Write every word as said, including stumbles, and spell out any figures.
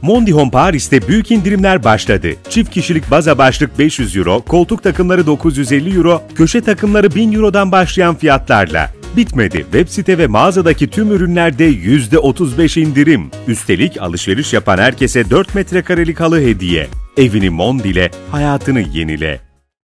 Mondi Home Paris'te büyük indirimler başladı. Çift kişilik baza başlık beş yüz euro, koltuk takımları dokuz yüz elli euro, köşe takımları bin eurodan başlayan fiyatlarla. Bitmedi. Web site ve mağazadaki tüm ürünlerde yüzde otuz beş indirim. Üstelik alışveriş yapan herkese dört metrekarelik halı hediye. Evini Mondi ile hayatını yenile.